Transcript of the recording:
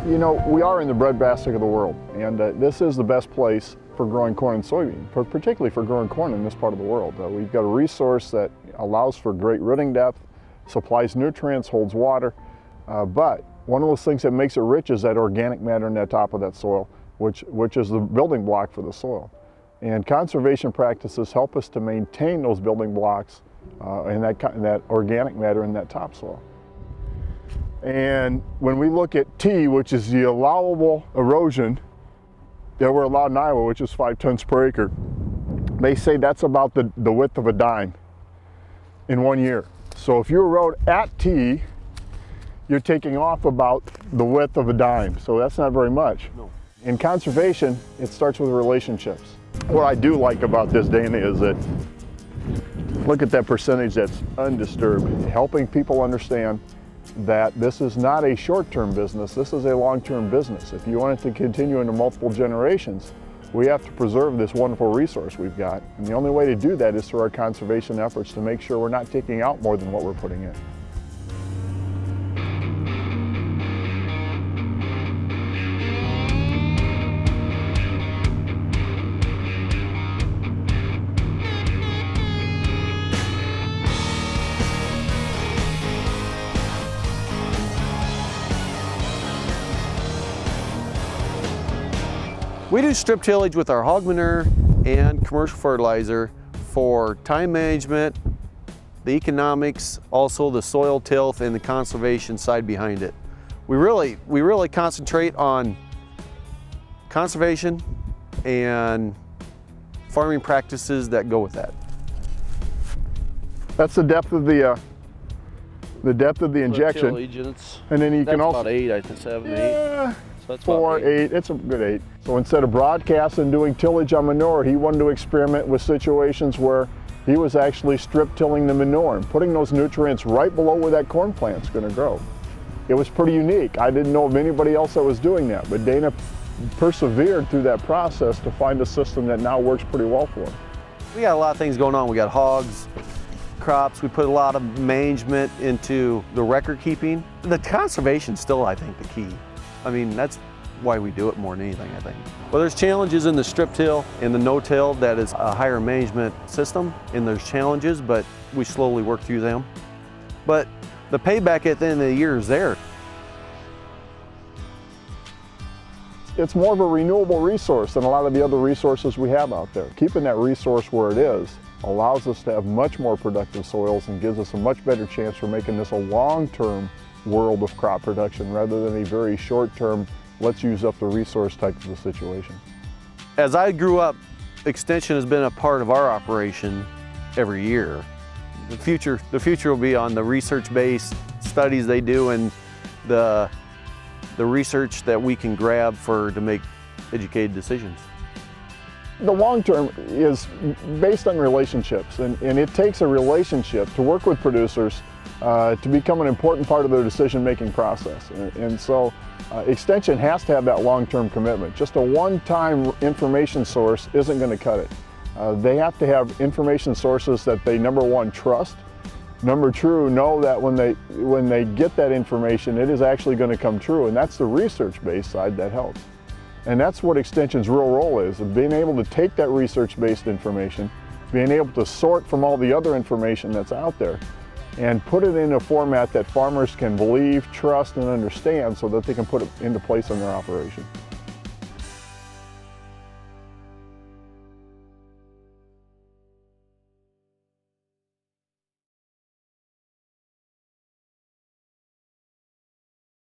You know, we are in the breadbasket of the world, and this is the best place for growing corn and soybean, particularly for growing corn in this part of the world. We've got a resource that allows for great rooting depth, supplies nutrients, holds water, but one of those things that makes it rich is that organic matter in the top of that soil, which is the building block for the soil. And conservation practices help us to maintain those building blocks and that organic matter in that topsoil. And when we look at T, which is the allowable erosion that we're allowed in Iowa, which is 5 tons per acre, they say that's about the width of a dime in 1 year. So if you erode at T, you're taking off about the width of a dime. So that's not very much. No. In conservation, it starts with relationships. What I do like about this, Dana, is that look at that percentage that's undisturbed, helping people understand that this is not a short-term business, this is a long-term business. If you want it to continue into multiple generations, we have to preserve this wonderful resource we've got. And the only way to do that is through our conservation efforts to make sure we're not taking out more than what we're putting in. We do strip tillage with our hog manure and commercial fertilizer for time management, the economics, also the soil tilth and the conservation side behind it. We really concentrate on conservation and farming practices that go with that. That's the depth of the injection. Tillage, and then you can also about 8, I think 7, 8. Yeah, So that's 4, about 8. It's a good 8. So instead of broadcast and doing tillage on manure, he wanted to experiment with situations where he was actually strip tilling the manure and putting those nutrients right below where that corn plant's going to grow. It was pretty unique. I didn't know of anybody else that was doing that, but Dana persevered through that process to find a system that now works pretty well for him. We got a lot of things going on. We got hogs, crops. We put a lot of management into the record keeping. The conservation's still, I think, the key. I mean, that's why we do it more than anything, I think. Well, there's challenges in the strip till and the no-till that is a higher management system, and there's challenges, but we slowly work through them. But the payback at the end of the year is there. It's more of a renewable resource than a lot of the other resources we have out there. Keeping that resource where it is allows us to have much more productive soils and gives us a much better chance for making this a long-term world of crop production rather than a very short-term, let's use up the resource type of a situation. As I grew up, Extension has been a part of our operation every year. The future will be on the research-based studies they do and the research that we can grab to make educated decisions. The long term is based on relationships, and it takes a relationship to work with producers to become an important part of their decision-making process. And so Extension has to have that long-term commitment. Just a one-time information source isn't going to cut it. They have to have information sources that they, number one, trust. Number two, know that when they get that information, it is actually going to come true, and that's the research-based side that helps. And that's what Extension's real role is, of being able to take that research-based information, being able to sort from all the other information that's out there, and put it in a format that farmers can believe, trust, and understand so that they can put it into place in their operation.